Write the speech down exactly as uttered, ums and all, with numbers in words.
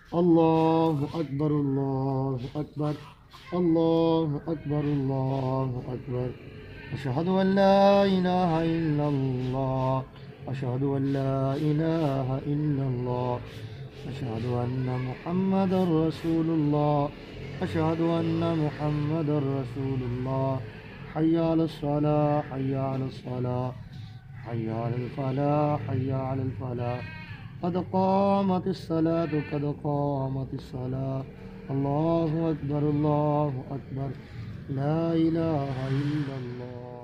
الله أكبر الله أكبر الله أكبر الله أكبر. أشهد أن لا إله إلا الله أشهد أن لا إله إلا الله أشهد أن محمدا رسول الله أشهد أن محمدا رسول الله. حي على الصلاة حي على الصلاة حي على الفلاح حي على الفلاح. قد قامت الصلاة قد قامت الصلاة. الله أكبر الله أكبر. لا إله إلا الله.